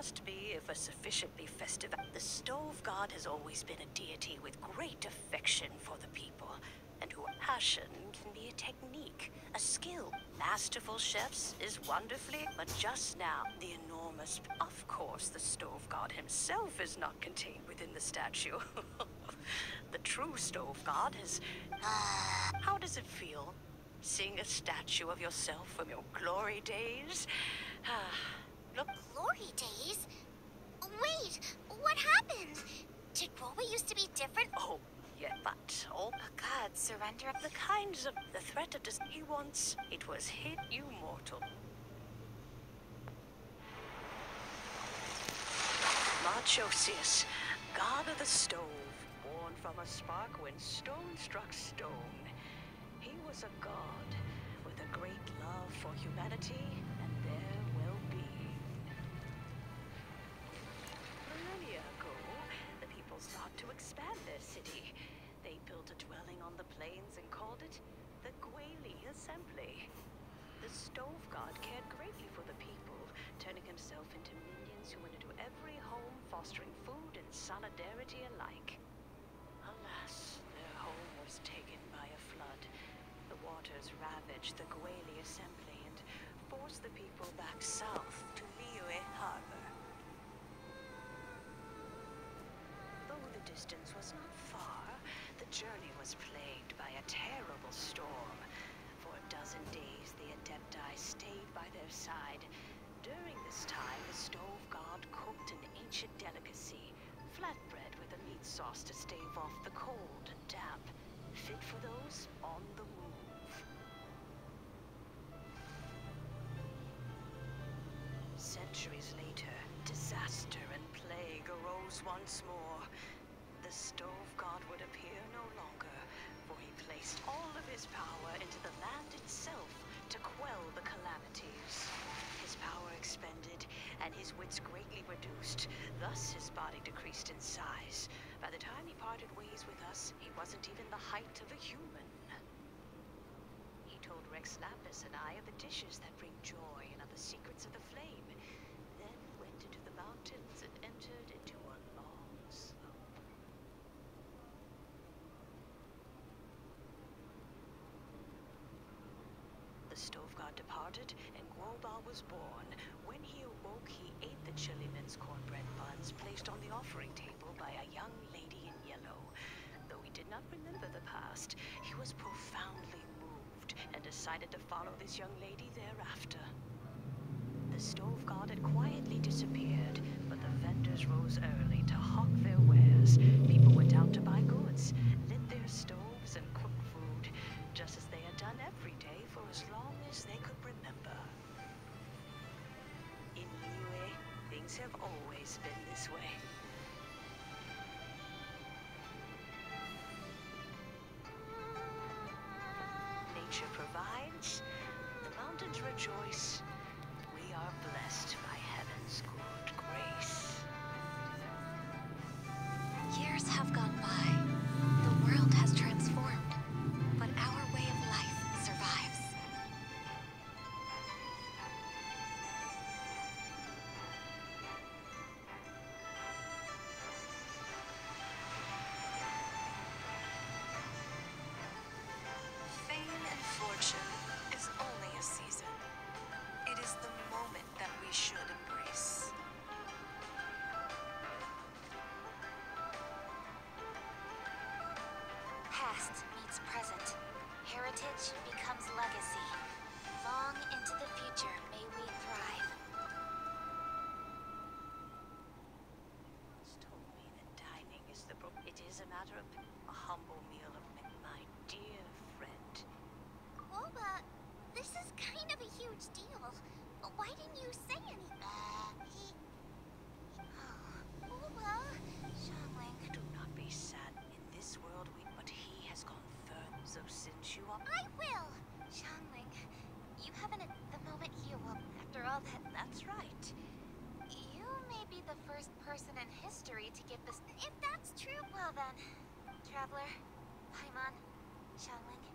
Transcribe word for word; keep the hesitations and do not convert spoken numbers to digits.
asked me if a sufficiently festive... The Stove God has always been a deity with great affection for the people, and whose passion can be a technique, a skill. Masterful chefs is wonderfully, but just now, the enormous... Of course, the Stove God himself is not contained within the statue. The true Stove God is... How does it feel? Seeing a statue of yourself from your glory days? Look... Glory days? Wait, what happened? Did Roba used to be different? Oh, yeah, but all... A god surrender of The kinds of... The threat of... Dis he wants... It was hit, you mortal. Marchosius, god of the stove, born from a spark when stone struck stone. He was a god with a great love for humanity and their well-being. Millennia ago, the people sought to expand their city. They built a dwelling on the plains and called it the Gwali Assembly. The Stove God cared greatly for the people, turning himself into minions who went into every home, fostering food and solidarity alike. Alas, their home was taken by a flood. The waters ravaged the Gwali Assembly and forced the people back south to Liyue Harbor. Though the distance was not far, the journey was plagued by a terrible storm. For a dozen days, the Adepti stayed by their side. During this time, the Stove God cooked an ancient delicacy, flatbread with a meat sauce to stave off the cold and damp, fit for those on the move. Centuries later, disaster and plague arose once more. The Stove God would appear no longer, for he placed all of his power into the land itself to quell the calamities. His power expended, and his wits greatly reduced. Thus his body decreased in size. By the time he parted ways with us, he wasn't even the height of a human. He told Rex Lapis and I of the dishes that bring joy and of the secrets of the flame, then went into the mountains and entered into a long slope. The Stove God departed, and Guoba was born. When he awoke, he ate the chili mince cornbread buns placed on the offering table by a young lady in yellow. Though he did not remember the past, he was profoundly moved and decided to follow this young lady thereafter. The Stove God had quietly disappeared, but the vendors rose early to hawk their wares. People went out to buy goods, lit their stoves, and cooked food, just as they had done every day for as long as they could remember. In Liyue, things have always been this way. Nature provides, the mountains rejoice. We are blessed by heaven's good grace. Years have gone by. The world has transformed, but our way of life survives. Fame and fortune is only a season. It is the moment that we should embrace. Past meets present. Heritage becomes legacy. Long into the future may we thrive. Once told me that dining is the pro- It is a matter of a humble meal of mi- my dear friend. Woba, this is kind of a huge deal. Why didn't you say anything? Woba, Xiangling. Do not be sad. In this world, we. But he has gone further. So since you are. I will! Xiangling, you haven't at the moment here. Well, after all that, That's right. you may be the first person in history to give this. If that's true, well then, Traveler, Paimon, Xiangling.